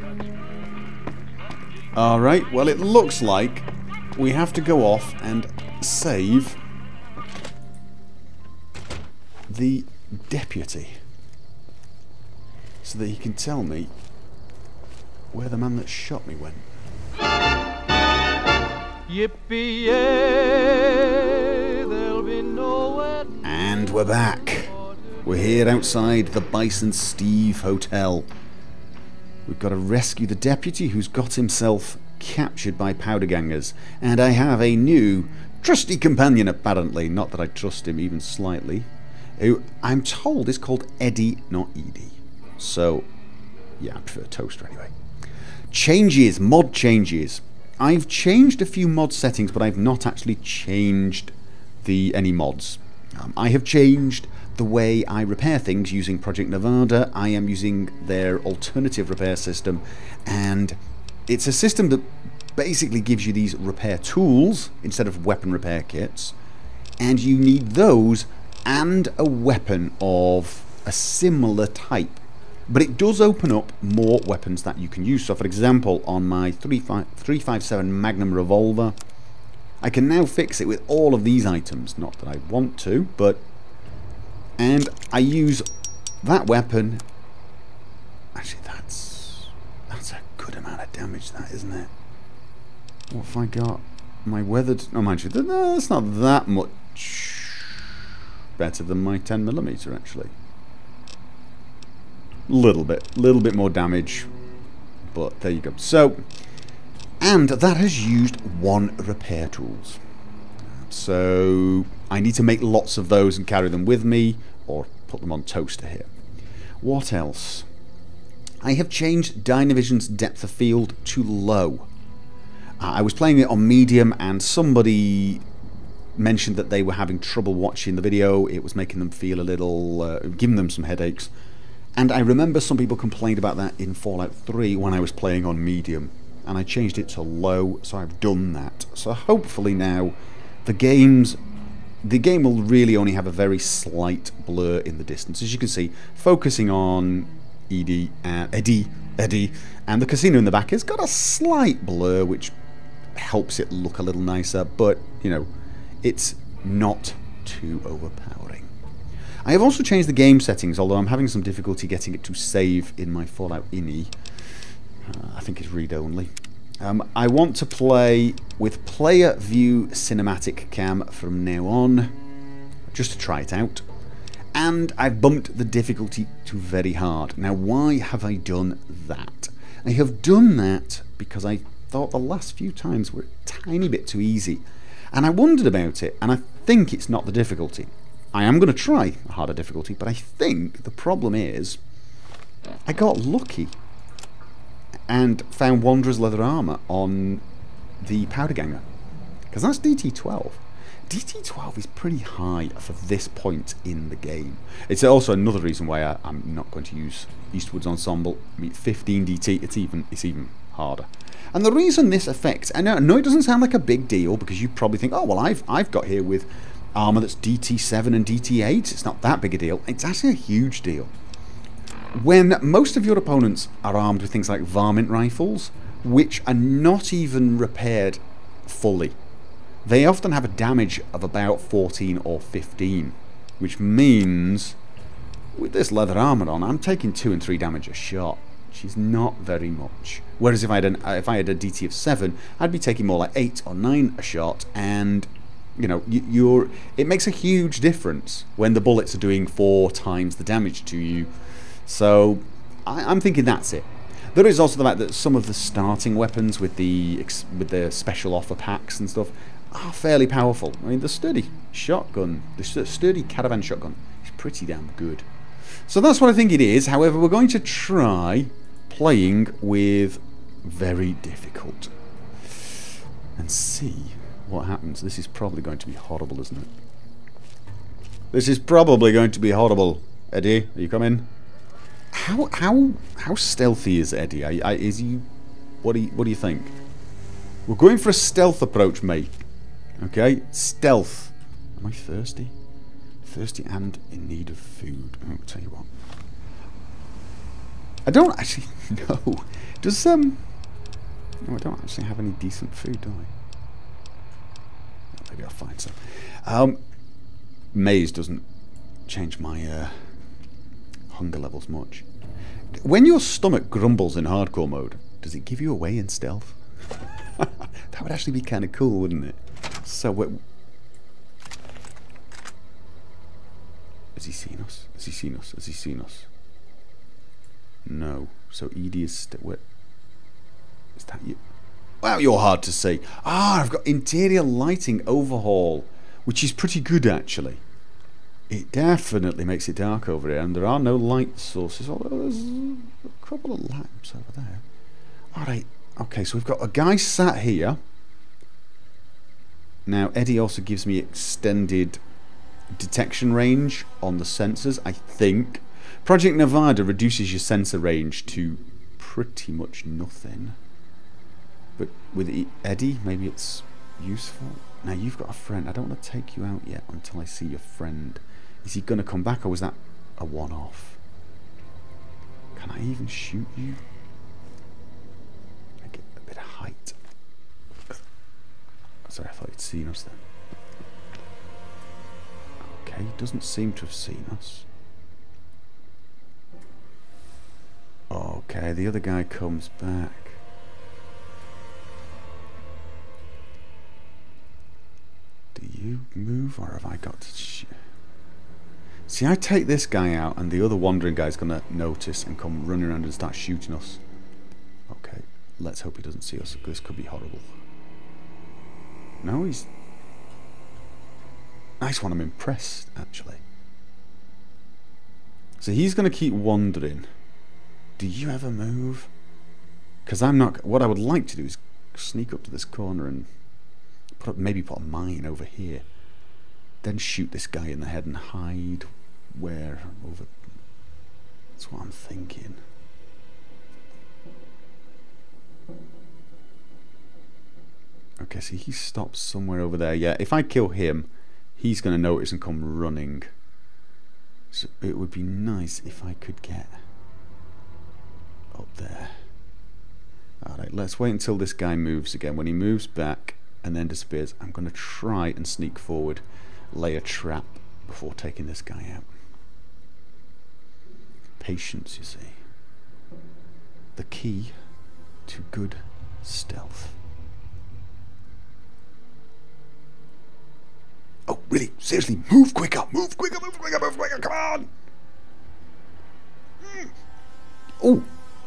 Alright, well it looks like we have to go off and save the deputy so that he can tell me where the man that shot me went. Yippee-yay, there'll be nowhere. And we're back. We're here outside the Bison Steve Hotel. We've got to rescue the deputy who's got himself captured by powdergangers. And I have a new trusty companion, apparently. Not that I trust him even slightly. Who I'm told is called Eddie, not Edie. So, yeah, I prefer Toaster anyway. Changes, mod changes. I've changed a few mod settings, but I've not actually changed any mods. I have changed the way I repair things using Project Nevada. I am using their alternative repair system, and it's a system that basically gives you these repair tools instead of weapon repair kits, and you need those and a weapon of a similar type. But it does open up more weapons that you can use. So for example, on my 357 Magnum revolver, I can now fix it with all of these items. Not that I want to, but... And I use that weapon. Actually, that's a good amount of damage, that, isn't it? What have I got? My weathered... Oh, mind you, no, that's not that much better than my 10mm, actually. Little bit more damage, but there you go. So, and that has used 1 repair tools. So I need to make lots of those and carry them with me, or put them on Toaster here. What else? I have changed Dynavision's depth of field to low. I was playing it on medium, and somebody mentioned that they were having trouble watching the video. It was making them feel a little, giving them some headaches. And I remember some people complained about that in Fallout 3 when I was playing on medium, and I changed it to low, so I've done that. So hopefully now the game will really only have a very slight blur in the distance. As you can see, focusing on Eddie, and the casino in the back has got a slight blur, which helps it look a little nicer, but, you know, it's not too overpowering. I have also changed the game settings, although I'm having some difficulty getting it to save in my Fallout INI. I think it's read-only. I want to play with player view cinematic cam from now on, just to try it out. And I've bumped the difficulty to very hard. Now, why have I done that? I have done that because I thought the last few times were a tiny bit too easy. And I wondered about it, and I think it's not the difficulty. I am going to try a harder difficulty, but I think the problem is I got lucky and found Wanderer's leather armor on the Powderganger, because that's DT12. DT12 is pretty high for this point in the game. It's also another reason why I'm not going to use Eastwood's Ensemble. I mean, 15 DT, it's even harder. And the reason this affects, I know it doesn't sound like a big deal, because you probably think, oh well, I've got here with armor that's DT7 and DT8. It's not that big a deal. It's actually a huge deal. When most of your opponents are armed with things like varmint rifles, which are not even repaired fully, they often have a damage of about 14 or 15, which means with this leather armor on, I'm taking 2 and 3 damage a shot, which is not very much. Whereas if I had a DT of 7, I'd be taking more like 8 or 9 a shot, and you know, it makes a huge difference when the bullets are doing 4 times the damage to you. So I'm thinking that's it. There is also the fact that some of the starting weapons with the special offer packs and stuff are fairly powerful. I mean, the sturdy shotgun, the sturdy caravan shotgun is pretty damn good. So that's what I think it is. However, we're going to try playing with very difficult and see what happens. This is probably going to be horrible, isn't it? This is probably going to be horrible. Eddie, are you coming? How stealthy is Eddie? Is he? What do you think? We're going for a stealth approach, mate. Okay, stealth. Am I thirsty? Thirsty and in need of food. I'll tell you what. I don't actually know. Does, no, I don't actually have any decent food, do I? Maybe I'll find some. Maze doesn't change my hunger levels much. When your stomach grumbles in hardcore mode, does it give you away in stealth? That would actually be kind of cool, wouldn't it? So, has he seen us? Has he seen us? Has he seen us? No. So Edie is still... Is that you? Wow, you're hard to see. Ah, I've got interior lighting overhaul, which is pretty good, actually. It definitely makes it dark over here, and there are no light sources, although there's a couple of lamps over there. Alright, okay, so we've got a guy sat here. Now, Eddie also gives me extended detection range on the sensors, I think. Project Nevada reduces your sensor range to pretty much nothing. But with Eddie, maybe it's useful. Now, you've got a friend. I don't want to take you out yet until I see your friend. Is he going to come back, or was that a one-off? Can I even shoot you? I get a bit of height. Sorry, I thought he'd seen us then. Okay, he doesn't seem to have seen us. Okay, the other guy comes back. Do you move, or have I got to... See, I take this guy out, and the other wandering guy's going to notice and come running around and start shooting us. Okay, let's hope he doesn't see us. This could be horrible. No, he's... Nice one, I'm impressed, actually. So he's going to keep wandering. Do you ever move? Because I'm not... What I would like to do is sneak up to this corner and maybe put a mine over here. Then shoot this guy in the head and hide where over... That's what I'm thinking. Okay, see, he stops somewhere over there. Yeah, if I kill him, he's going to notice and come running. So it would be nice if I could get up there. Alright, let's wait until this guy moves again. When he moves back and then disappears, I'm going to try and sneak forward, lay a trap before taking this guy out. Patience, you see. The key to good stealth. Oh, really? Seriously, move quicker! Move quicker, move quicker, move quicker, come on! Oh!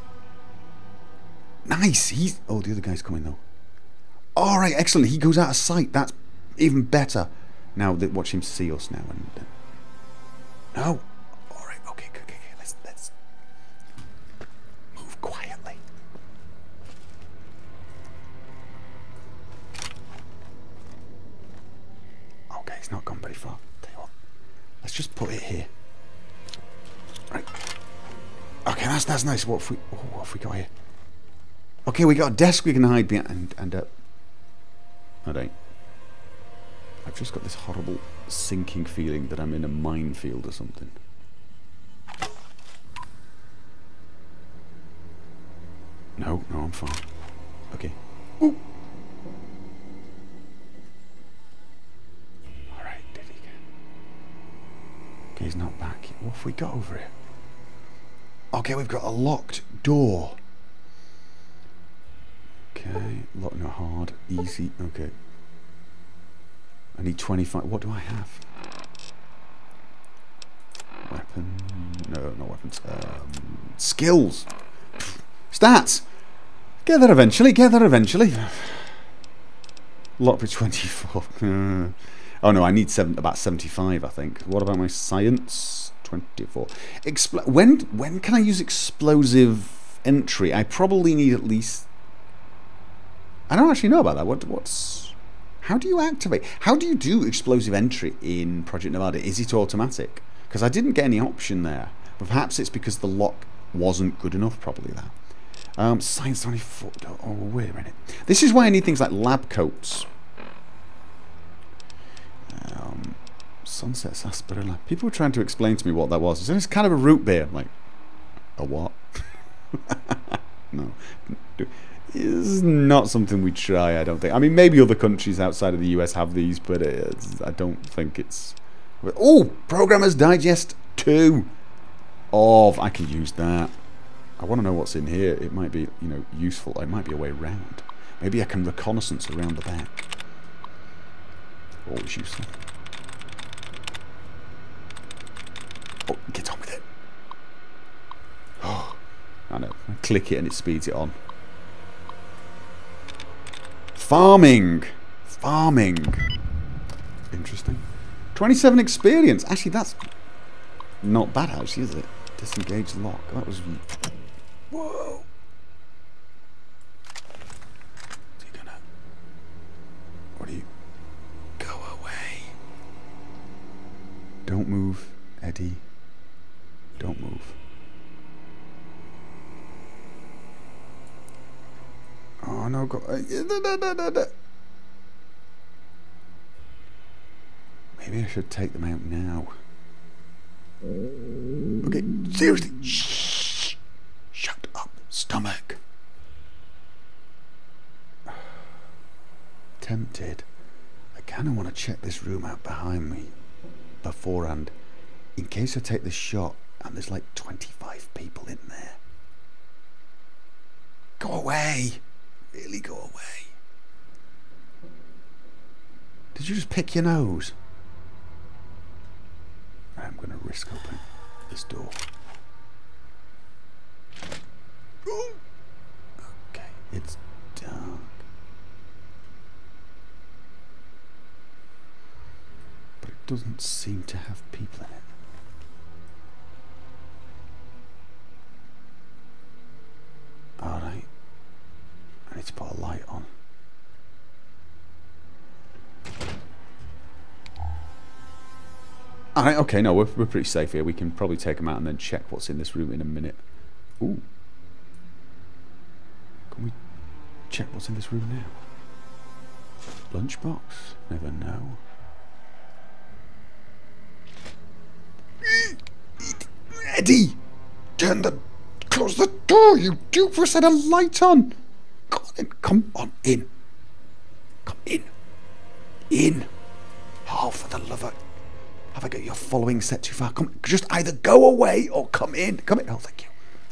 Nice! He's... Oh, the other guy's coming, though. Alright, excellent. He goes out of sight. That's even better. Now, watch him see us now. And no! Alright, okay, okay, okay. Let's move quietly. Okay, he's not gone very far. Tell you what. Let's just put it here. Right. Okay, that's nice. What have we got here? Okay, we got a desk we can hide behind, and I don't. I've just got this horrible sinking feeling that I'm in a minefield or something. No, I'm fine. Okay. Ooh. Alright, did he get... Okay, he's not back yet. What have we got over here? Okay, we've got a locked door. Okay, lock, no, hard, easy, okay. I need 25, what do I have? Weapon, no, not weapons, skills! Stats! Get there eventually, Lock for 24. Oh no, I need about 75, I think. What about my science? 24. When can I use explosive entry? I probably need at least... I don't actually know about that. How do you activate? How do you do explosive entry in Project Nevada? Is it automatic? Because I didn't get any option there. But perhaps it's because the lock wasn't good enough, probably that. Science 24. Oh, wait a minute. This is why I need things like lab coats. Sunset Sarsaparilla. People were trying to explain to me what that was. It's kind of a root beer. I'm like, a what? No. It's not something we try, I don't think. I mean, maybe other countries outside of the US have these, but I don't think it's... Oh! Programmer's Digest 2! Oh, I can use that. I want to know what's in here. It might be, you know, useful. It might be a way around. Maybe I can reconnaissance around the back. Always useful. Oh, get on with it. Oh, I know. I click it and it speeds it on. Farming. Farming. Interesting. 27 experience. Actually, that's not bad, actually, is it? Disengage lock. That was... Whoa. Is he gonna... What do you... Go away. Don't move, Eddie. Don't move. Oh no, go... Maybe I should take them out now. Okay, seriously. Shh. Shut up, stomach. Tempted. I kind of want to check this room out behind me beforehand, in case I take this shot and there's like 25 people in there. Go away. Really go away. Did you just pick your nose? I'm going to risk opening this door. Okay, it's dark. But it doesn't seem to have people in it. Alright. I need to put a light on. Alright, okay, no, we're pretty safe here. We can probably take them out and then check what's in this room in a minute. Ooh. Can we check what's in this room now? Lunchbox? Never know. Eddie! Close the door, you doofus! Set a light on! Come on in. Come in. In. Oh, for the love of... Have I got your following set too far? Come, just either go away or come in. Come in. Oh, thank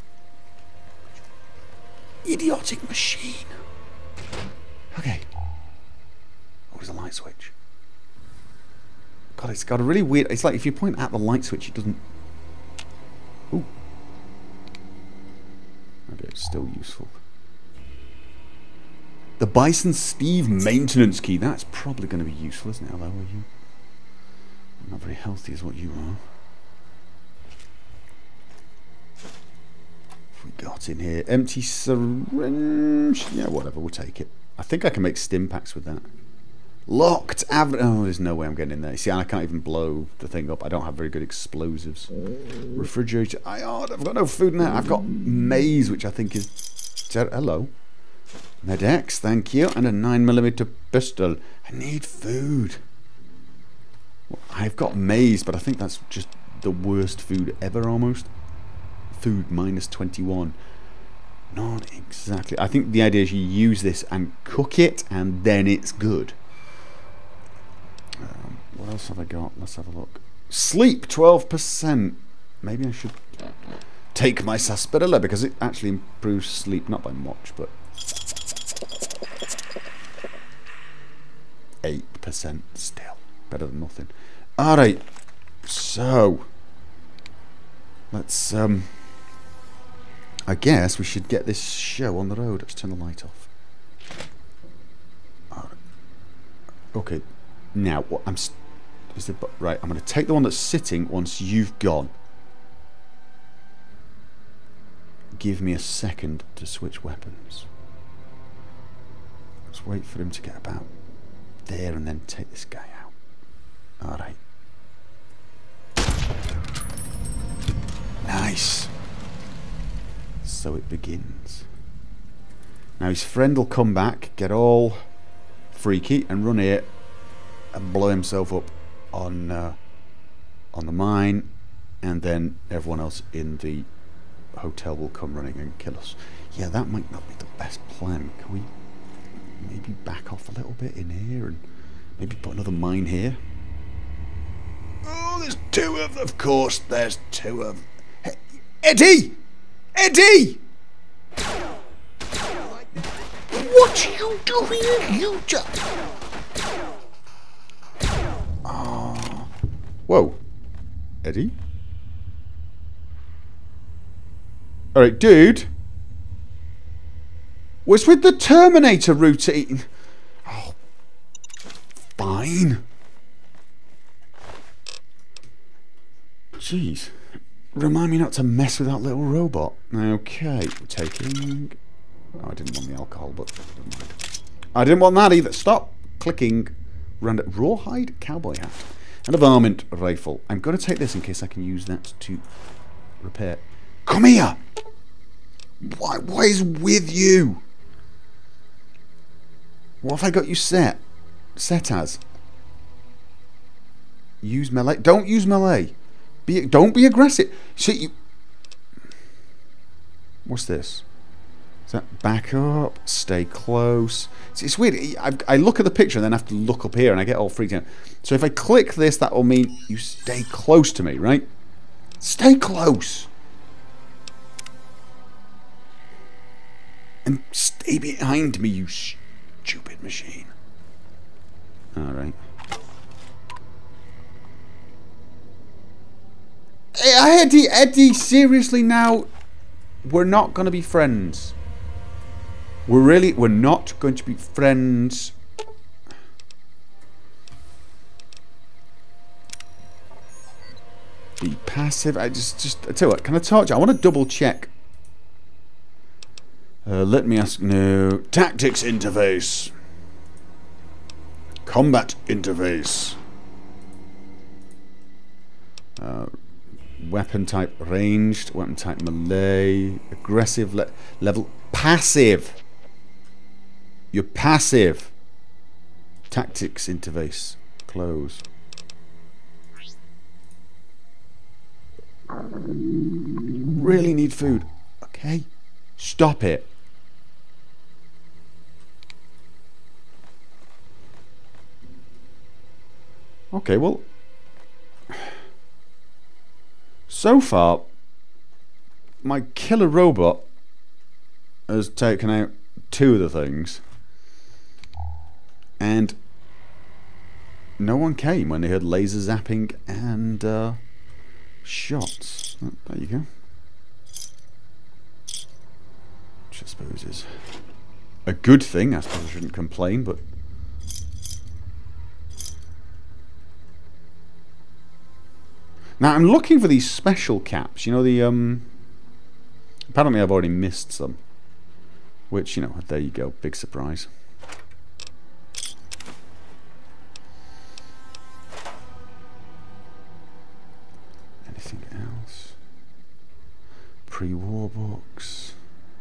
you. Idiotic machine. Okay. Oh, there's a light switch. God, it's got a really weird... It's like if you point at the light switch, it doesn't... Ooh. Okay, it's still useful. The Bison Steve maintenance key. That's probably going to be useful, isn't it? Hello, are you? Not very healthy is what you are. What we got in here? Empty syringe. Yeah, whatever, we'll take it. I think I can make stim packs with that. Locked average. Oh, there's no way I'm getting in there. See, I can't even blow the thing up. I don't have very good explosives. Refrigerator. I've got no food in there. I've got maize, which I think is... Hello. Med-X, thank you. And a 9mm pistol. I need food. I've got maize, but I think that's just the worst food ever, almost. Food minus 21. Not exactly. I think the idea is you use this and cook it, and then it's good. What else have I got? Let's have a look. Sleep, 12%. Maybe I should take my sarsaparilla, because it actually improves sleep, not by much, but... 8% still. Better than nothing. Alright, so let's I guess we should get this show on the road. Let's turn the light off. Alright. Okay, now what right, I'm going to take the one that's sitting once you've gone. Give me a second to switch weapons. Let's wait for him to get about there and then take this guy out. Alright. Nice. So it begins. Now his friend will come back, get all freaky, and run here and blow himself up on the mine, and then everyone else in the hotel will come running and kill us. Yeah, that might not be the best plan. Can we maybe back off a little bit in here and maybe put another mine here? Oh, there's two of course, there's two of... Hey, Eddie! Eddie! What are you doing? You just... Oh. Whoa. Eddie? Alright, dude. What's with the Terminator routine? Oh. Fine. Jeez. Remind me not to mess with that little robot. Okay. We're taking... Oh, I didn't want the alcohol, but never mind. I didn't want that either. Stop clicking. Random rawhide cowboy hat. And a varmint rifle. I'm going to take this in case I can use that to repair. Come here! What is with you? What have I got you set? Set as? Use melee. Don't use melee. Don't be aggressive. See you. What's this? Is that back up? Stay close. See, it's weird. I look at the picture and then have to look up here and I get all freaked out. So if I click this, that will mean you stay close to me, right? Stay close. And stay behind me, you stupid machine. Alright. Hey, Eddie, seriously now, we're not going to be friends. We're not going to be friends. Be passive. I tell you what, can I talk to you? I want to double check. Let me ask. No. Tactics interface. Combat interface. Weapon type ranged. Weapon type melee. Aggressive level. Passive. You're passive. Tactics interface. Close. Really need food. Okay. Stop it. Okay, well, so far, my killer robot has taken out 2 of the things, and no one came when they heard laser zapping and shots. Oh, there you go. Which I suppose is a good thing. I suppose I shouldn't complain, but... Now, I'm looking for these special caps. You know, the, apparently I've already missed some. Which, you know, there you go. Big surprise. Anything else? Pre-war books.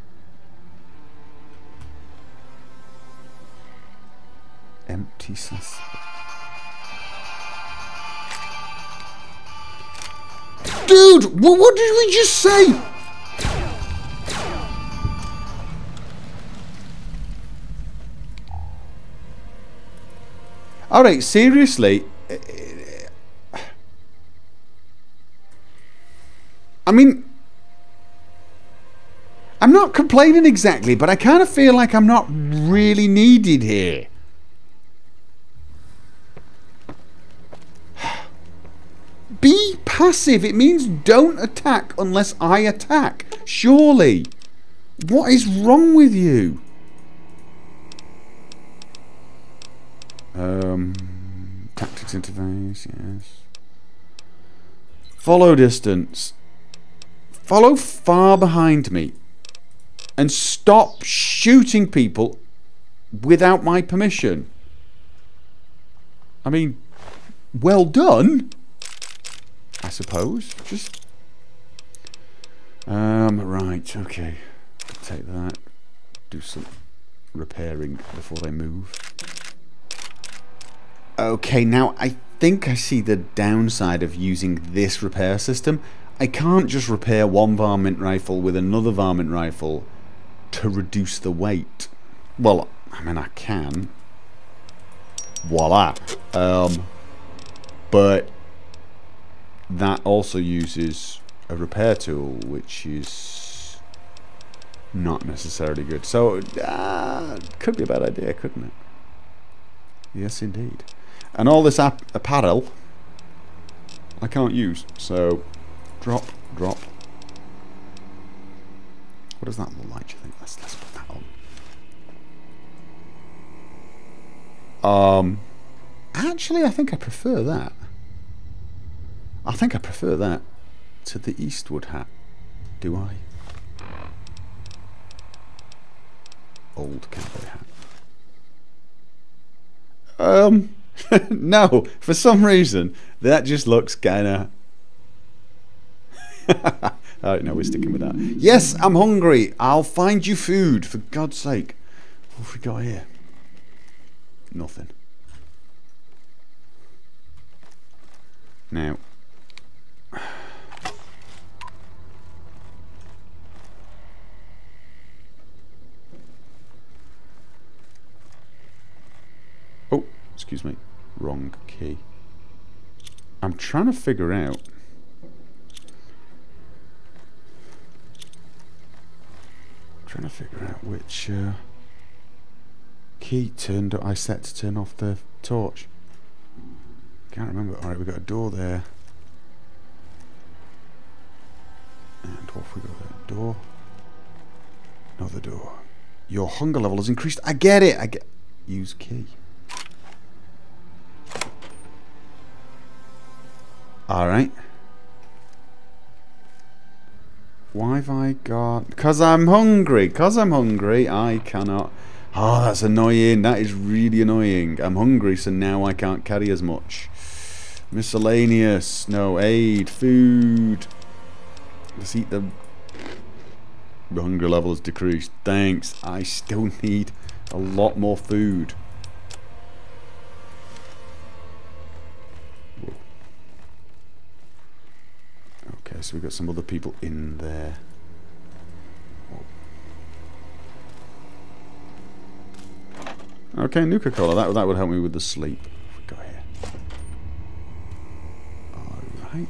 Empty suspect. Dude, what did we just say? Alright, seriously. I mean, I'm not complaining exactly, but I kind of feel like I'm not really needed here. Be passive. It means don't attack unless I attack. Surely. What is wrong with you? Tactics interface, yes. Follow distance. Follow far behind me. And stop shooting people without my permission. I mean, well done. I suppose. Just right, okay. Take that. Do some repairing before they move. Okay, now I think I see the downside of using this repair system. I can't just repair one varmint rifle with another varmint rifle to reduce the weight. Well, I mean, I can. Voila. But that also uses a repair tool, which is not necessarily good. So, could be a bad idea, couldn't it? Yes, indeed. And all this apparel I can't use. So, drop. What does that look like, do you think? Let's put that on. Actually, I think I prefer that. I think I prefer that to the Eastwood hat. Do I? Old cowboy hat. No, for some reason that just looks kinda alright, no, we're sticking with that. Yes, I'm hungry. I'll find you food, for God's sake. What have we got here? Nothing. Now, oh, excuse me, wrong key. I'm trying to figure out which key I set to turn off the torch. Can't remember. Alright, we've got a door there. And what have we got there? Door. Another door. Your hunger level has increased. I get it. Use key. Alright. Why have I got... Because I'm hungry. I cannot... Oh, that's annoying. That is really annoying. I'm hungry, so now I can't carry as much. Miscellaneous. No, aid. Food. Let's eat the... The hunger level has decreased. Thanks. I still need a lot more food. Whoa. Okay, so we've got some other people in there. Okay, Nuka-Cola. That would help me with the sleep. What we got here? Alright.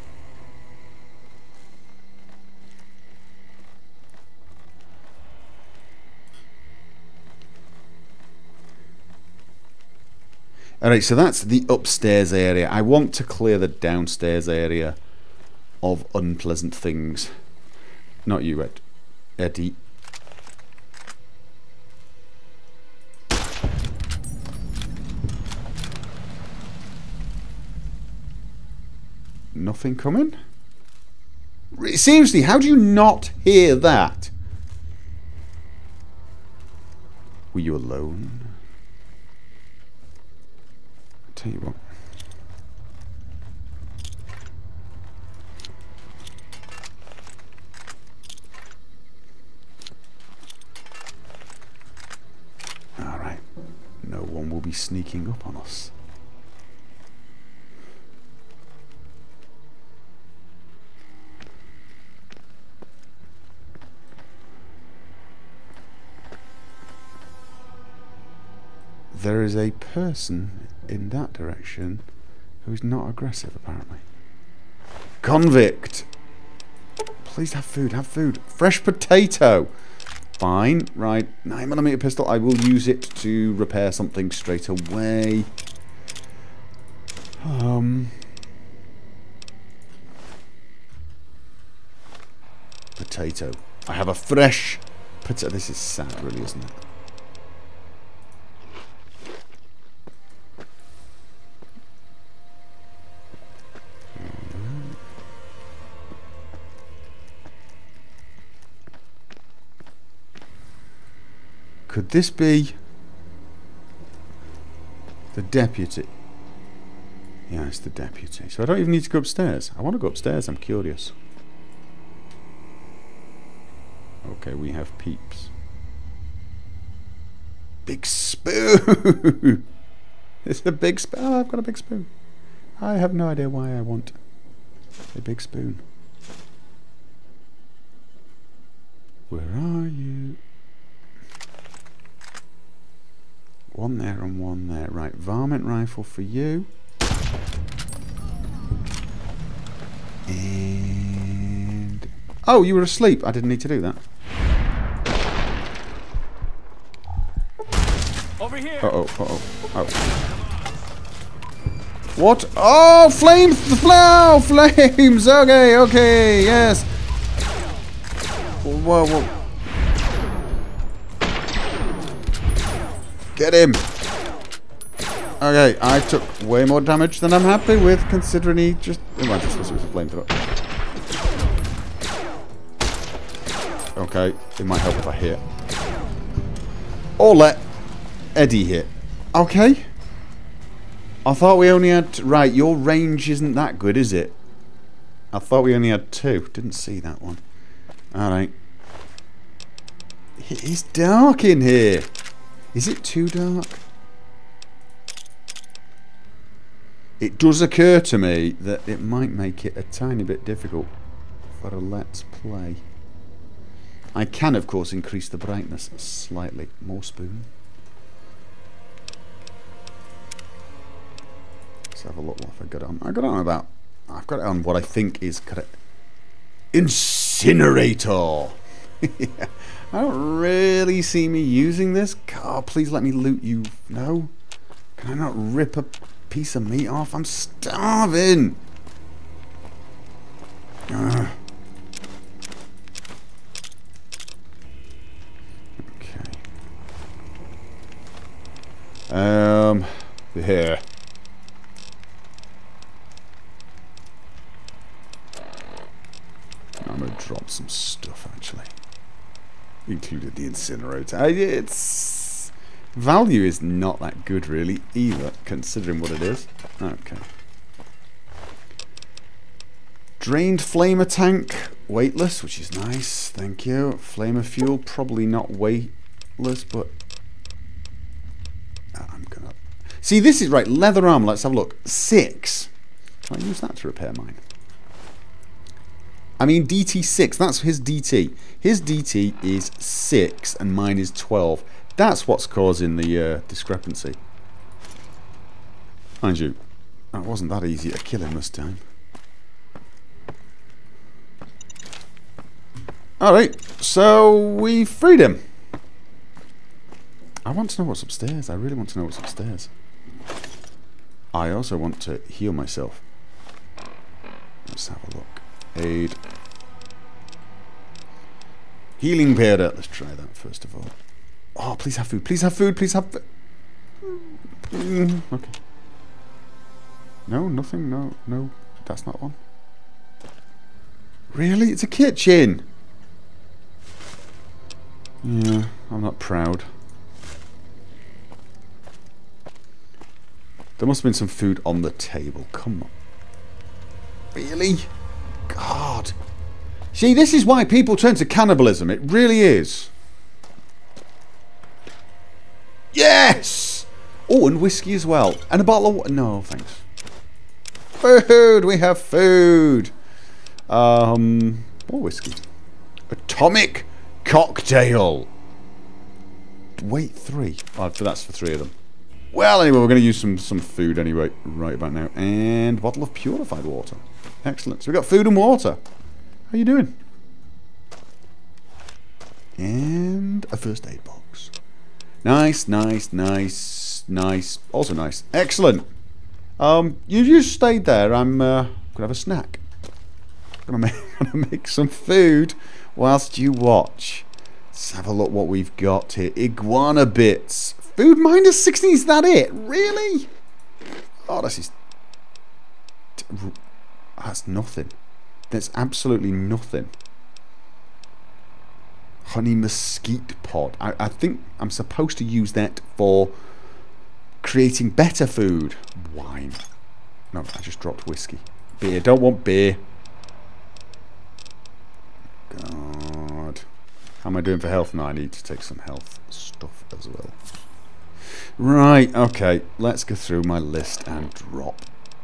Alright, so that's the upstairs area. I want to clear the downstairs area of unpleasant things. Not you, Eddie. Nothing coming? Seriously, how do you not hear that? Were you alone? I'll tell you what. Alright. No one will be sneaking up on us. There is a person in that direction who's not aggressive, apparently. Convict! Please have food, have food. Fresh potato! Fine, right. 9mm pistol. I will use it to repair something straight away. Potato. I have a fresh potato. This is sad, really, isn't it? Could this be the deputy? Yeah, it's the deputy. So I don't even need to go upstairs. I want to go upstairs. I'm curious. Okay, we have peeps. Big spoon! It's a big spoon. Oh, I've got a big spoon. I have no idea why I want a big spoon. Where are you? One there and one there. Right, varmint rifle for you. And... oh, you were asleep. I didn't need to do that. Over here. Uh-oh, uh-oh, oh. What? Oh, flames! Oh, flames! Okay, okay, yes. Whoa, whoa. Get him! Okay, I took way more damage than I'm happy with, considering he just... oh, I just was a flamethrower. Okay, it might help if I hit. Or let Eddie hit. Okay. I thought we only had... right, your range isn't that good, is it? I thought we only had 2. Didn't see that one. Alright. It's dark in here. Is it too dark? It does occur to me that it might make it a tiny bit difficult for a let's play. I can, of course, increase the brightness slightly. More spoon. Let's have a look what I've got on. I've got it on what I think is correct. Incinerator! Yeah. I don't really see me using this. God, please let me loot you. No? Can I not rip a piece of meat off? I'm starving! Ugh. Okay. Here. I'm gonna drop some stuff, actually. Included the incinerator. Its value is not that good, really, either, considering what it is. Okay. Drained flamer tank, weightless, which is nice. Thank you. Flamer fuel, probably not weightless, but I'm gonna see. This is right. Leather armor. Let's have a look. 6. Can I use that to repair mine? I mean, DT 6. That's his DT. His DT is 6, and mine is 12. That's what's causing the discrepancy. Mind you, it wasn't that easy to kill him this time. Alright, so we freed him. I want to know what's upstairs. I really want to know what's upstairs. I also want to heal myself. Let's have a look. Aid. Healing powder. Let's try that first of all. Oh, please have food. Please have food. Please have food. Okay. No, nothing. No, no. That's not one. Really? It's a kitchen. Yeah, I'm not proud. There must have been some food on the table. Come on. Really? God. See, this is why people turn to cannibalism. It really is. Yes! Oh, and whiskey as well. And a bottle of water. No, thanks. Food! We have food! More whiskey. Atomic cocktail. Wait, 3. Oh, that's for 3 of them. Well, anyway, we're going to use some food anyway, right about now. And a bottle of purified water. Excellent. So we've got food and water. How you doing? And a first aid box. Nice, nice, nice, nice. Also nice. Excellent. You just stayed there. I'm gonna have a snack. Gonna make some food whilst you watch. Let's have a look what we've got here. Iguana bits. Food minus 16. Is that it? Really? Oh, this is. That's nothing. There's absolutely nothing. Honey mesquite pod. I think I'm supposed to use that for creating better food. Wine. No, I just dropped whiskey. Beer. Don't want beer. God. How am I doing for health? No, I need to take some health stuff as well. Right, okay. Let's go through my list and drop.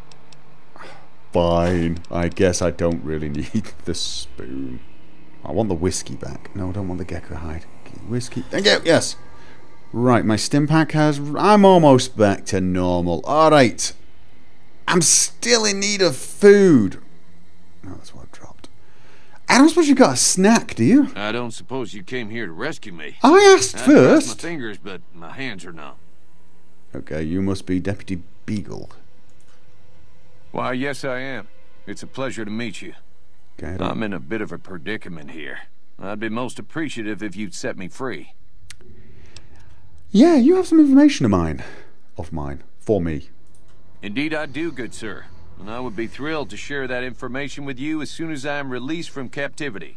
Fine. I guess I don't really need the spoon. I want the whiskey back. No, I don't want the gecko hide. Whiskey. Thank you. Yes. Right, my stim pack has... I'm almost back to normal. Alright. I'm still in need of food. No, that's what I dropped. I don't suppose you got a snack, do you? I don't suppose you came here to rescue me. I asked I first. crossed my fingers, but my hands are numb. Okay, you must be Deputy Beagle. Why, yes I am. It's a pleasure to meet you. Okay, I'm in a bit of a predicament here. I'd be most appreciative if you'd set me free. yeah, you have some information of mine, for me. Indeed I do, good sir. And I would be thrilled to share that information with you as soon as I am released from captivity.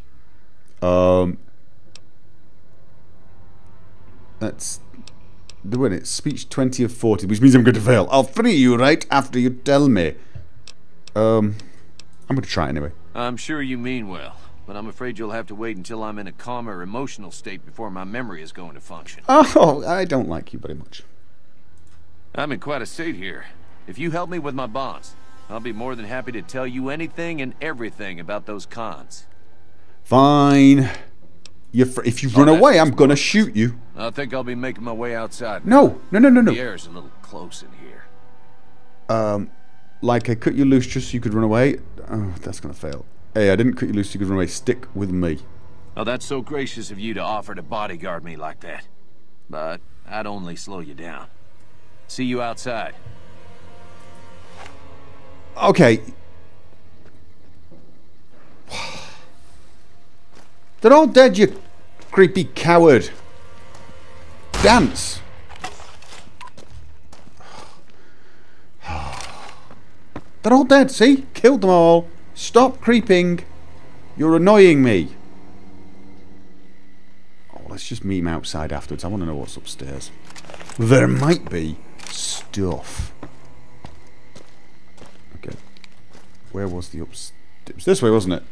That's the one. It's speech 20 of 40, which means I'm going to fail. I'll free you right after you tell me. I'm going to try anyway. I'm sure you mean well, but I'm afraid you'll have to wait until I'm in a calmer emotional state before my memory is going to function. Oh, I don't like you very much. I'm in quite a state here. If you help me with my bonds, I'll be more than happy to tell you anything and everything about those cons. Fine. If you run away, I'm going to shoot you. I think I'll be making my way outside. No. The air's a little close in here. Like I cut you loose just so you could run away. Oh, that's going to fail. Hey, I didn't cut you loose so you could run away. Stick with me. Oh, that's so gracious of you to offer to bodyguard me like that. But I'd only slow you down. See you outside. Okay. They're all dead, you creepy coward. Dance. They're all dead, see? Killed them all. Stop creeping. You're annoying me. Oh, let's just meet him outside afterwards. I want to know what's upstairs. There might be stuff. Okay. Where was the upstairs? It was this way, wasn't it?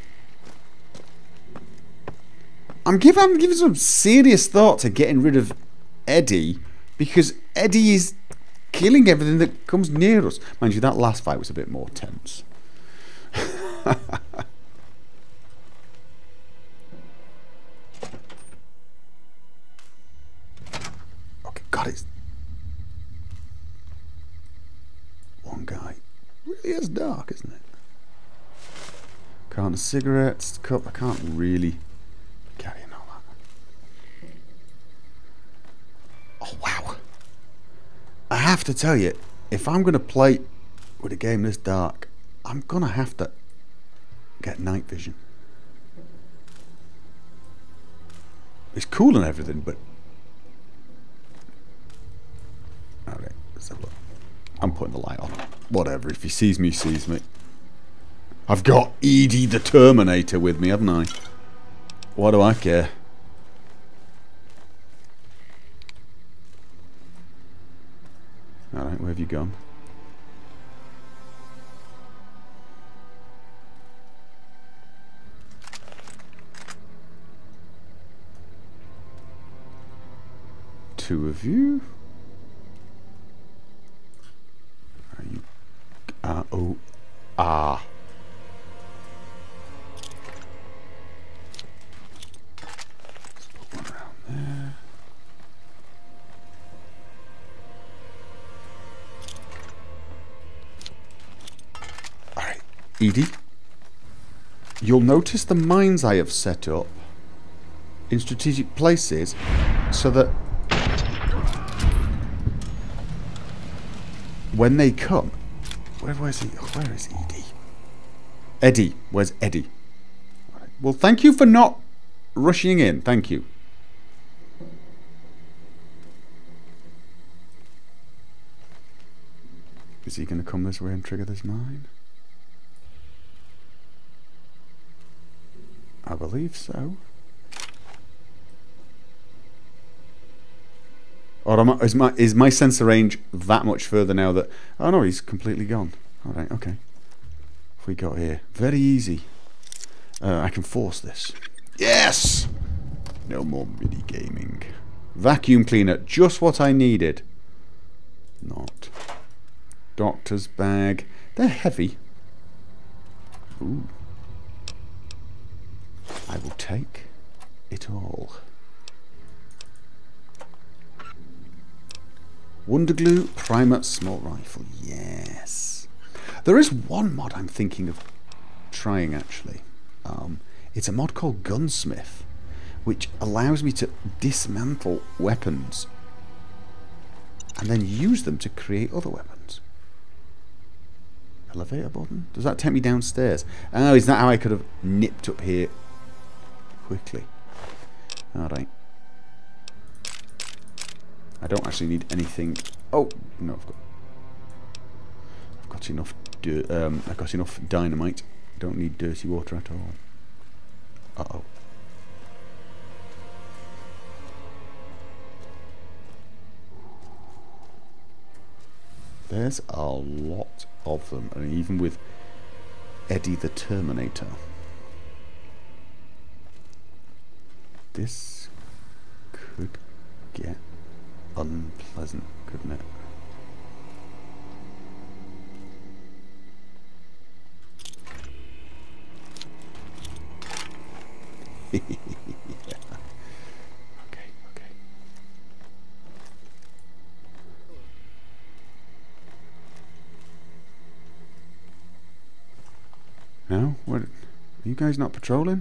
I'm giving some serious thought to getting rid of Eddie, because Eddie is killing everything that comes near us. Mind you, that last fight was a bit more tense. Okay, God, it's one guy. It really is dark, isn't it? Carton of cigarettes, cup. I can't really carry all that. Oh wow! I have to tell you, if I'm going to play with a game this dark, I'm going to have to get night vision. It's cool and everything, but... Alright, let's have a look. I'm putting the light on. Whatever, if he sees me, sees me. I've got Edie the Terminator with me, haven't I? What do I care? Alright, where have you gone? Two of you? Are you... oh... ah. Let's put one around there. Alright, Edie. You'll notice the mines I have set up in strategic places so that when they come... Where is he? Where is Edie? Eddie. Where's Eddie? Right. Well, thank you for not rushing in. Thank you. Is he going to come this way and trigger this mine? I believe so. Or is my sensor range that much further now that... Oh no, he's completely gone. Alright, okay. What we got here? Very easy. I can force this. Yes! No more mini-gaming. Vacuum cleaner, just what I needed. Not. Doctor's bag. They're heavy. Ooh. I will take it all. Wonder Glue, Primer, Small Rifle. Yes. There is one mod I'm thinking of trying, actually. It's a mod called Gunsmith, which allows me to dismantle weapons and then use them to create other weapons. Elevator button? Does that take me downstairs? Oh, is that how I could have nipped up here quickly? Alright. I don't actually need anything. Oh, no, I've got enough I've got enough dynamite. I don't need dirty water at all. Uh-oh. There's a lot of them, and even with Eddie the Terminator. This could get unpleasant, couldn't it? Yeah. Okay. No? What? Are you guys not patrolling?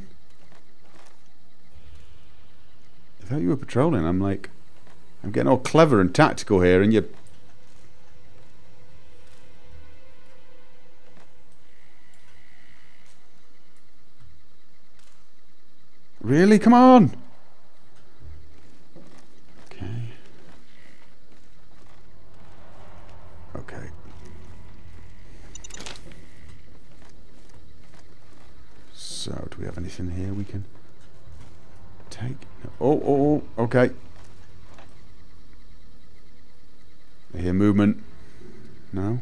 I thought you were patrolling. I'm getting all clever and tactical here, and you... Really? Come on! Okay. Okay. So, do we have anything here we can take? Oh, okay. I hear movement. No?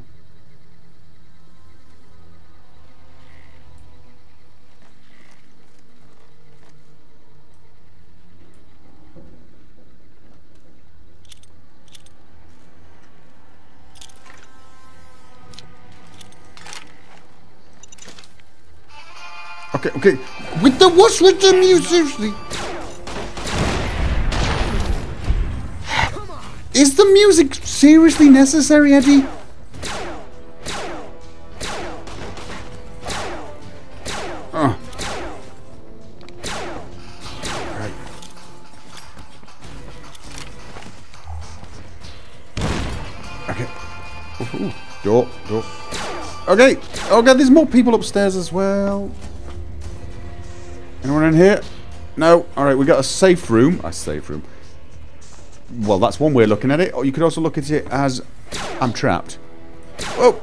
Okay. What's with the music? Seriously? Is the music seriously necessary, Eddie? Oh. Right. Okay. Ooh. Door. Okay. There's more people upstairs as well. Anyone in here? No. Alright, we got a safe room. Well, that's one way of looking at it. Or you could also look at it as I'm trapped. Oh!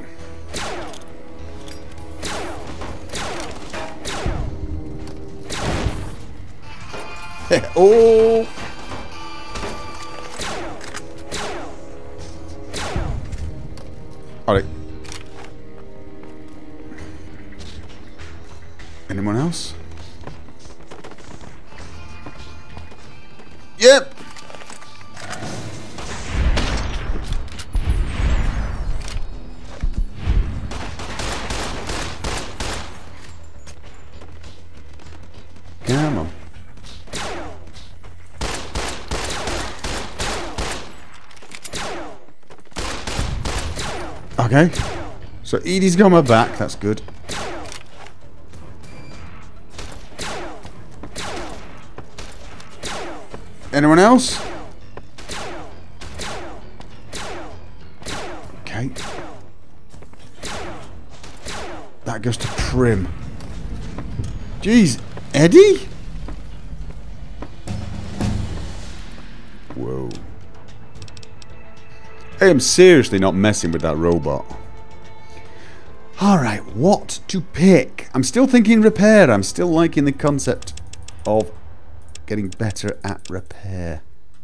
Oh! Alright. Anyone else? Yep! Come on. Okay. So Edie's got my back, that's good. Anyone else? Okay. That goes to Prim. Jeez, Eddie? Whoa. I am seriously not messing with that robot. Alright, what to pick? I'm still thinking repair. I'm still liking the concept of getting better at repair.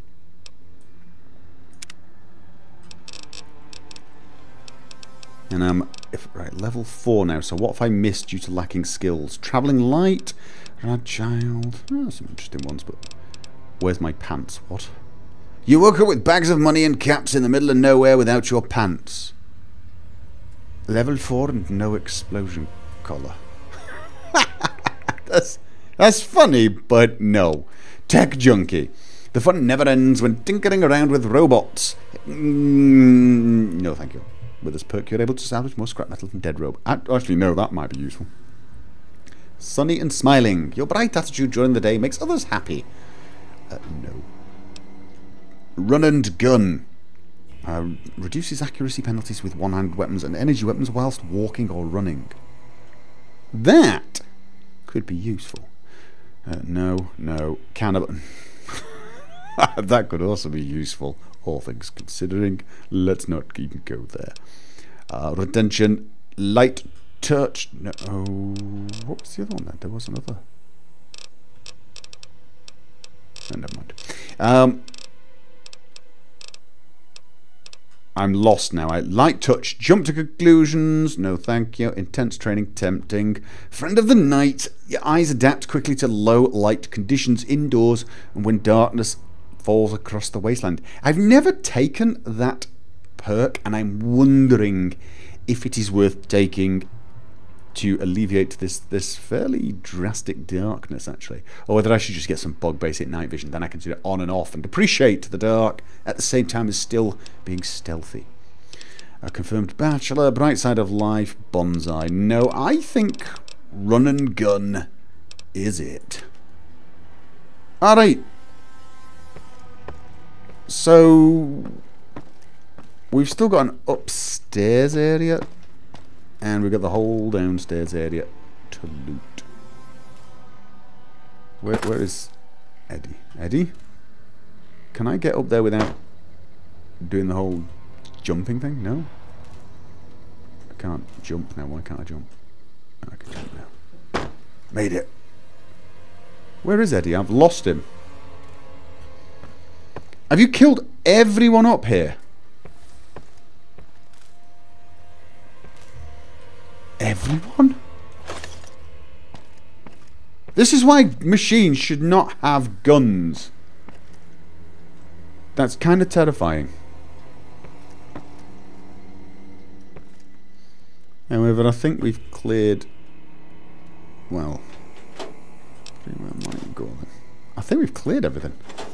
And I'm level 4 now. So what if I missed due to lacking skills? Travelling light, rad child. Oh, some interesting ones, but where's my pants? What? You woke up with bags of money and caps in the middle of nowhere without your pants. Level 4 and no explosion collar. That's funny, but no. Tech junkie. The fun never ends when tinkering around with robots. No, thank you. With this perk, you're able to salvage more scrap metal from dead robots. Actually, no, that might be useful. Sunny and smiling. Your bright attitude during the day makes others happy. No. Run and gun. Reduces accuracy penalties with one-handed weapons and energy weapons whilst walking or running. That could be useful. No. Cannibal. That could also be useful, all things considering. Let's not even go there. Retention. Light touch. No. What was the other one then? There was another. Oh, never mind. I'm lost now. Light touch. Jump to conclusions. No, thank you. Intense training. Tempting. Friend of the night. Your eyes adapt quickly to low light conditions indoors and when darkness falls across the wasteland. I've never taken that perk, and I'm wondering if it is worth taking to alleviate this fairly drastic darkness, actually. Or whether I should just get some bug basic night vision. Then I can do it on and off and appreciate the dark at the same time as still being stealthy. A confirmed bachelor, bright side of life, bonsai. No, I think run and gun is it. Alright. So we've still got an upstairs area. And we've got the whole downstairs area to loot. Where is Eddie? Eddie? Can I get up there without doing the whole jumping thing? No? I can't jump now. Why can't I jump? I can jump now. Made it. Where is Eddie? I've lost him. Have you killed everyone up here? Everyone? This is why machines should not have guns. That's kind of terrifying. However, I think we've cleared... Well... Where might we go then? I think we've cleared everything.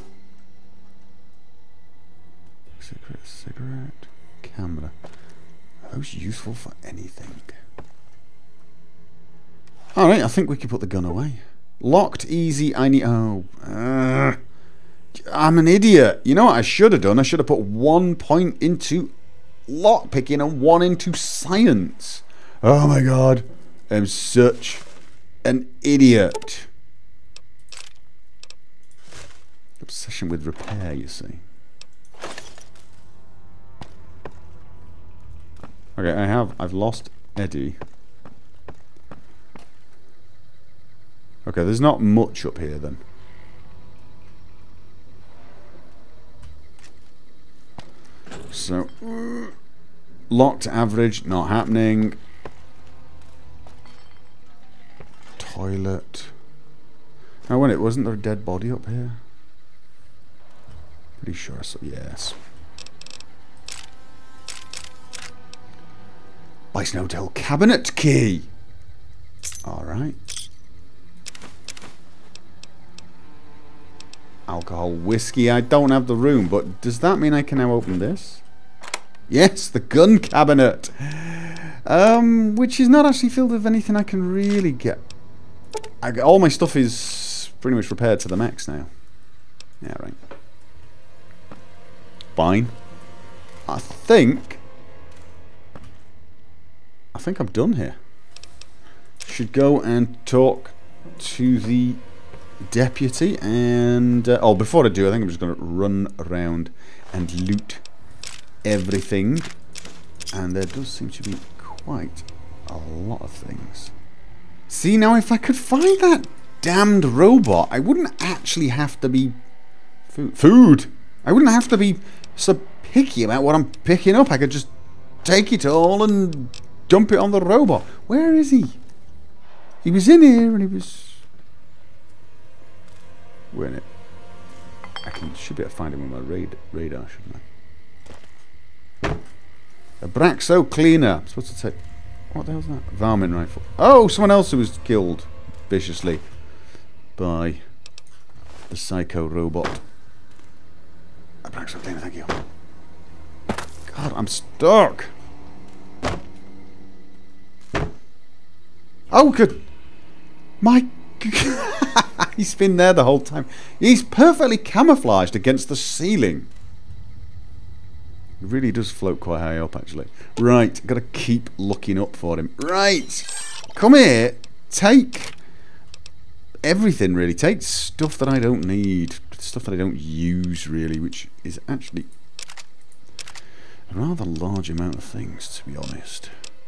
Cigarette, camera. Are those useful for anything? Alright, I think we can put the gun away. Locked, easy, I need... Oh. I'm an idiot. You know what I should have done? I should have put 1 point into lockpicking and 1 into science. Oh my god. I'm such an idiot. Obsession with repair, you see. Okay, I've lost Eddie. Okay, there's not much up here then. So, locked average, not happening. Toilet. Oh, when wasn't there a dead body up here? Pretty sure so, yes. Bison Hotel cabinet key. Alright. Alcohol, whiskey. I don't have the room, but does that mean I can now open this? Yes, the gun cabinet. Which is not actually filled with anything I can really get. All my stuff is pretty much repaired to the max now. Yeah, right. Fine. I think I'm done here. Should go and talk to the deputy and oh, before I do, I think I'm just going to run around and loot everything, and there does seem to be quite a lot of things. See, now if I could find that damned robot, I wouldn't actually have to be food. I wouldn't have to be so picky about what I'm picking up. I could just take it all and dump it on the robot. Where is he? He was in here and he was... Where in it? Should be able to find him on my radar, shouldn't I? A Braxo cleaner. I'm supposed to take... What the hell's that? Varmint rifle. Oh, someone else who was killed viciously by the psycho robot. Thank you. God, I'm stuck. Oh, good. My... He's been there the whole time. He's perfectly camouflaged against the ceiling. It really does float quite high up, actually. Right, got to keep looking up for him. Right, come here. Take everything, really. Take stuff that I don't need. Stuff that I don't use, really, which is actually a rather large amount of things, to be honest.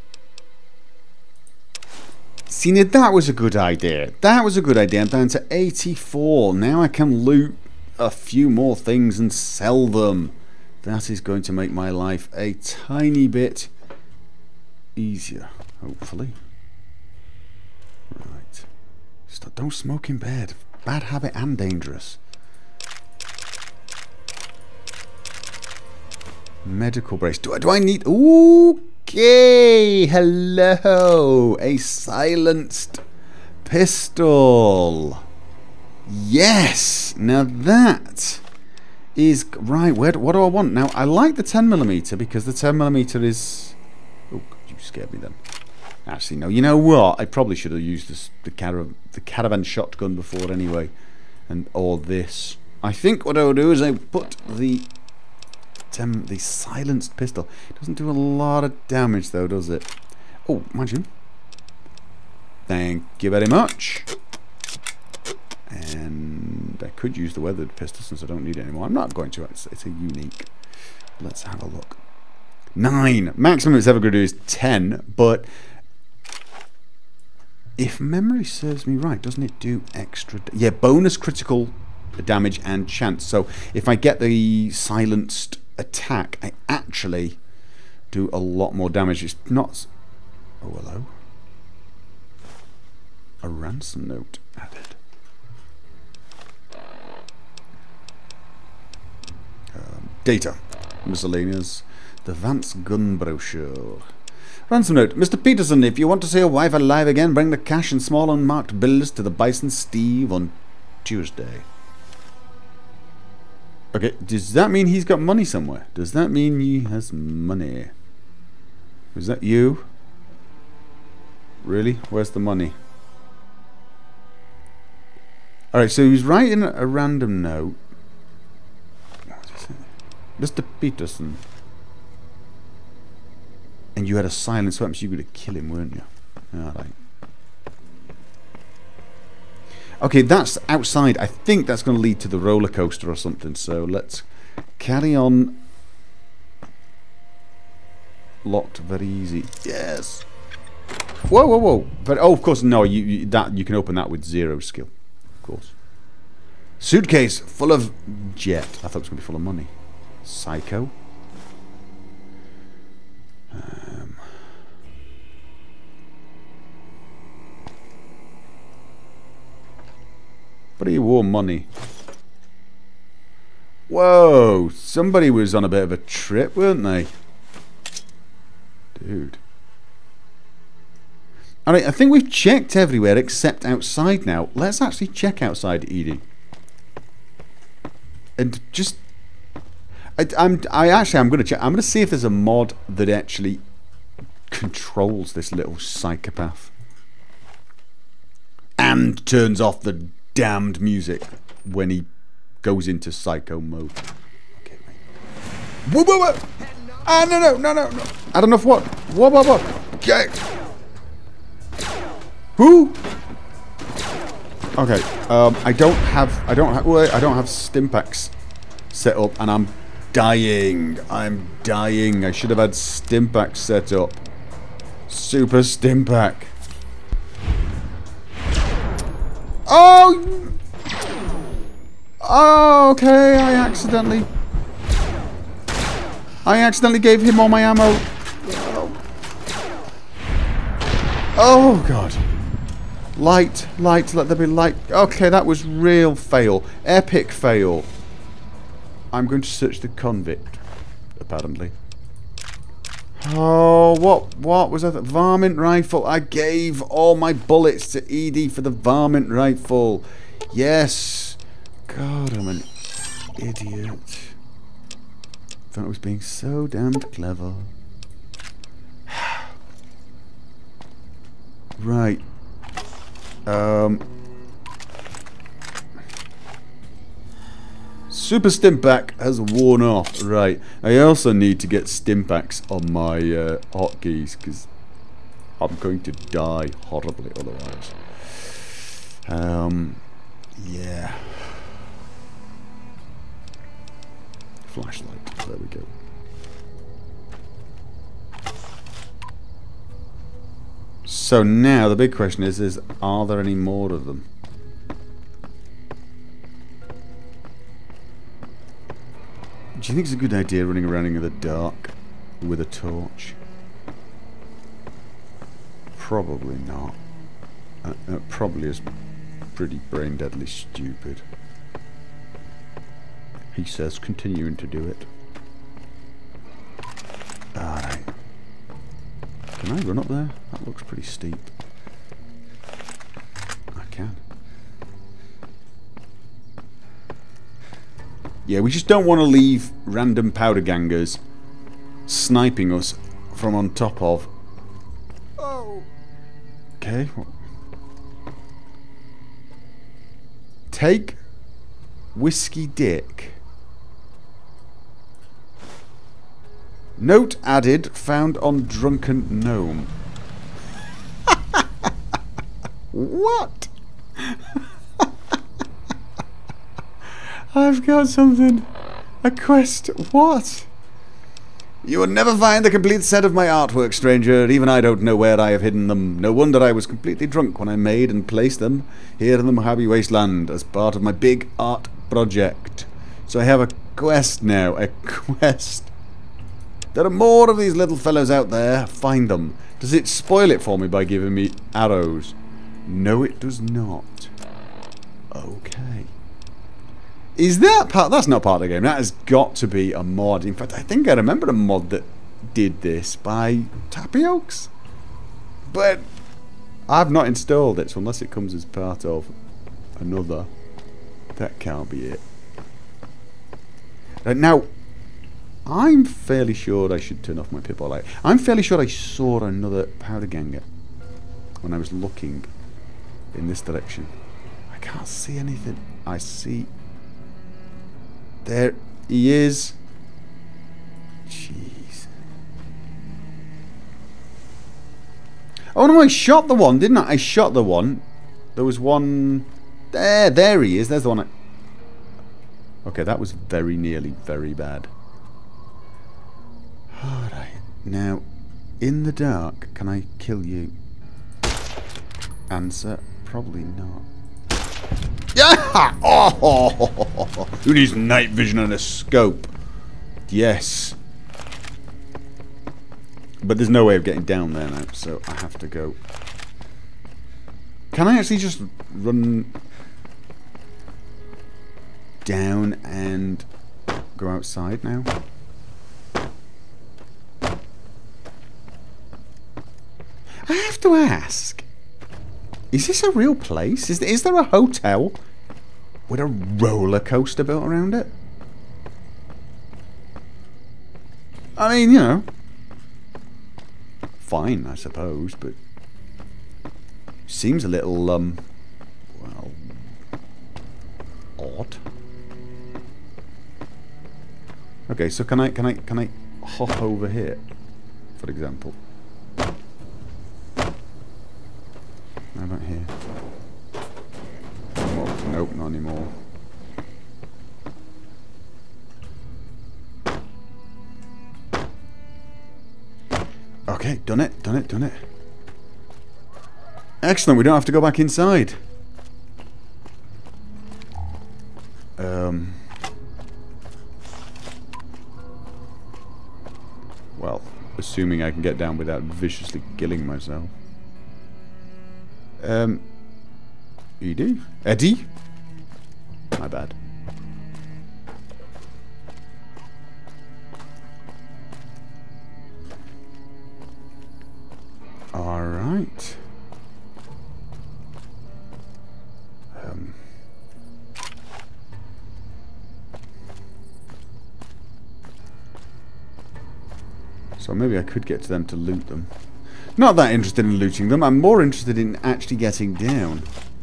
See, now that was a good idea. That was a good idea. I'm down to 84. Now I can loot a few more things and sell them. That is going to make my life a tiny bit easier, hopefully. Right. Don't smoke in bed. Bad habit and dangerous. Medical brace. Do I need... Okay. Hello. A silenced pistol. Yes. Now that is... Right. What do I want? Now, I like the 10mm because the 10mm is... Oh, you scared me then. Actually, no. You know what? I probably should have used the caravan shotgun before anyway. Or this. I think what I'll do is I put the silenced pistol. It doesn't do a lot of damage though, does it? Oh, mind you. Thank you very much. And I could use the weathered pistol since I don't need it anymore. I'm not going to. It's a unique. Let's have a look. 9. Maximum it's ever going to do is 10, but if memory serves me right, doesn't it do extra... Yeah, bonus critical damage and chance. So if I get the silenced attack, I actually do a lot more damage. It's not... Oh, hello. A ransom note added. Data. Miscellaneous. The Vance gun brochure. Ransom note. Mr. Peterson, if you want to see your wife alive again, bring the cash in small unmarked bills to the Bison Steve on Tuesday. Okay, does that mean he's got money somewhere? Does that mean he has money? Is that you? Really? Where's the money? Alright, so he's writing a random note. Mr. Peterson. And you had a silence weapon, so you were going to kill him, weren't you? Alright. Okay, that's outside. I think that's going to lead to the roller coaster or something. So let's carry on. Locked, very easy. Yes. Whoa, whoa, whoa! But oh, of course, no. You can open that with 0 skill, of course. Suitcase full of jet. I thought it was going to be full of money. Psycho. But he wore money. Whoa! Somebody was on a bit of a trip, weren't they? Dude. Alright, I think we've checked everywhere except outside now. Let's actually check outside, Edie. And just... I'm going to check. I'm going to see if there's a mod that actually controls this little psychopath. And turns off the damned music when he goes into psycho mode. Okay, wait. Whoa, whoa, whoa! Ah, no. I don't know what. What? Okay. Who? Okay. I don't have Stimpaks set up, and I'm dying. I should have had Stimpack set up. Super Stimpak. Oh! Oh, okay. I accidentally gave him all my ammo. Oh, God. Light, let there be light. Okay, that was real fail. Epic fail. I'm going to search the convict, apparently. Oh, what was that? Varmint rifle. I gave all my bullets to Edie for the varmint rifle. Yes. God, I'm an idiot. thought I was being so damned clever. Right. Super Stimpack has worn off. Right. I also need to get Stimpaks on my hotkeys because I'm going to die horribly otherwise. Yeah. Flashlight. There we go. So now the big question is are there any more of them? Do you think it's a good idea running around in the dark with a torch? Probably not. That probably is pretty brain deadly stupid. He says, continuing to do it. Alright. Can I run up there? That looks pretty steep. I can. Yeah, we just don't want to leave random powder gangers sniping us from on top of. Oh. Okay. Take Whiskey Dick. Note added, found on Drunken Gnome. What? I've got something. A quest. What? You will never find the complete set of my artwork, stranger. Even I don't know where I have hidden them. No wonder I was completely drunk when I made and placed them here in the Mojave Wasteland as part of my big art project. So I have a quest now. A quest. There are more of these little fellows out there. Find them. Does it spoil it for me by giving me arrows? No, it does not. Okay. Is that part? That's not part of the game. That has got to be a mod. In fact, I think I remember a mod that did this by Tapiokes. But I've not installed it, so unless it comes as part of another, that can't be it. Now, I'm fairly sure I should turn off my Pip-Boy light. I'm fairly sure I saw another powder ganger when I was looking in this direction. I can't see anything. I see... There he is. Jeez. Oh no, I shot the one, didn't I? I shot the one. There was one... There he is. There's the one Okay, that was very nearly very bad. Alright. Now, in the dark, can I kill you? Answer, probably not. Yeah! Oh! Who needs night vision and a scope? Yes. But there's no way of getting down there now, so I have to go. Can I actually just run down and go outside now? I have to ask. Is this a real place? Is there a hotel with a roller coaster built around it? I mean, you know, fine, I suppose, but seems a little, well, odd. Okay, so can I hop over here, for example? How about here? Oh, nope, not anymore. Okay, done it, done it, done it. Excellent, we don't have to go back inside. Well, assuming I can get down without viciously killing myself. Edie? Eddie? My bad. Alright. So maybe I could get to them to loot them. Not that interested in looting them. I'm more interested in actually getting down.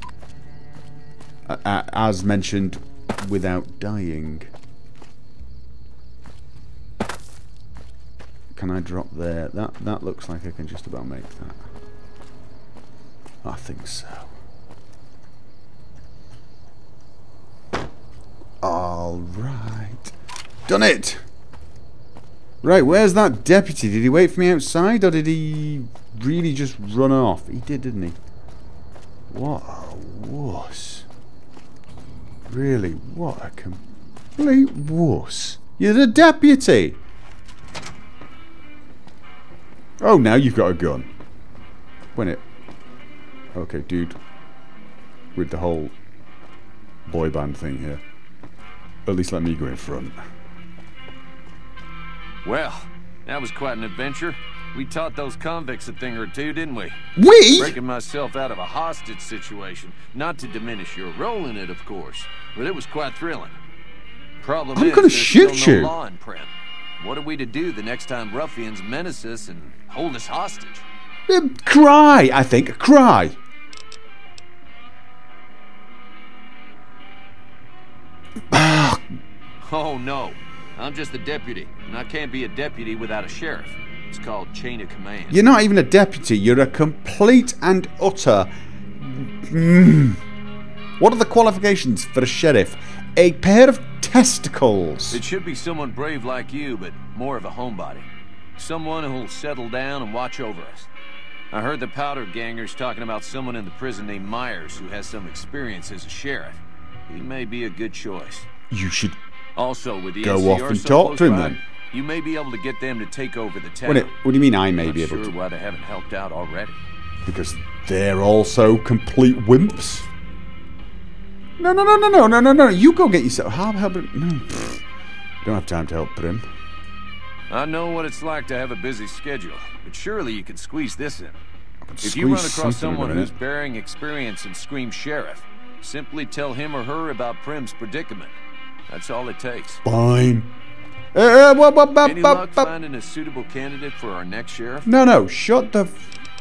As mentioned, without dying. Can I drop there? That looks like I can just about make that. I think so. Alright. Done it! Right, where's that deputy? Did he wait for me outside, or did he really just run off? He did, didn't he? What a wuss. Really, what a complete wuss. You're the deputy! Oh, now you've got a gun. When it... Okay, dude. With the whole boy band thing here. At least let me go in front. Well, that was quite an adventure. We taught those convicts a thing or two, didn't we? We? Breaking myself out of a hostage situation. Not to diminish your role in it, of course, but it was quite thrilling. Problem I'm is, gonna there's shoot still you. no law in Primm. What are we to do the next time ruffians menace us and hold us hostage? Cry, I think. Cry. Oh no, I'm just the deputy, and I can't be a deputy without a sheriff. It's called chain of command. You're not even a deputy. You're a complete and utter... What are the qualifications for a sheriff? A pair of testicles. It should be someone brave like you, but more of a homebody. Someone who'll settle down and watch over us. I heard the powder gangers talking about someone in the prison named Myers who has some experience as a sheriff. He may be a good choice. You should Also, with the go NCR off and so talk close to him by, then. You may be able to get them to take over the town. What do you mean I may Not be able sure to? why they haven't helped out already. Because they're also complete wimps. No. You go get yourself. How about... No. Pfft. You don't have time to help Primm. I know what it's like to have a busy schedule, but surely you could squeeze this in. If Squeeze you run across something someone in a who's minute. bearing experience and scream sheriff, simply tell him or her about Primm's predicament. That's all it takes. Fine. Any luck finding a suitable candidate for our next sheriff? No. Shut the...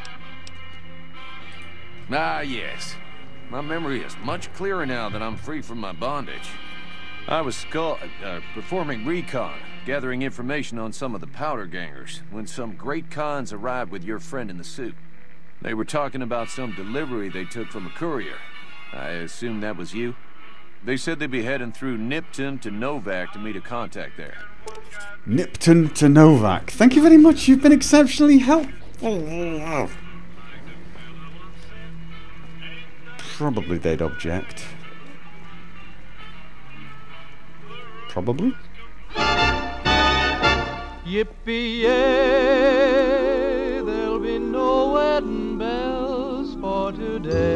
Ah, yes. My memory is much clearer now that I'm free from my bondage. I was performing recon, gathering information on some of the powder gangers, when some great cons arrived with your friend in the suit. They were talking about some delivery they took from a courier. I assume that was you? They said they'd be heading through Nipton to Novak to meet a contact there. Nipton to Novak. Thank you very much. You've been exceptionally helpful. Probably they'd object. Probably. Yippee-yay, there'll be no wedding bells for today.